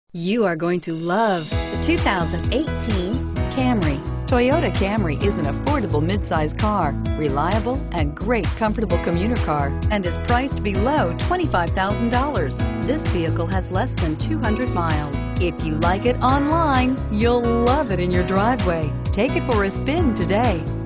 You are going to love the 2018 Camry. Toyota Camry is an affordable midsize car, reliable and great comfortable commuter car, and is priced below $25,000. This vehicle has less than 200 miles. If you like it online, you'll love it in your driveway. Take it for a spin today.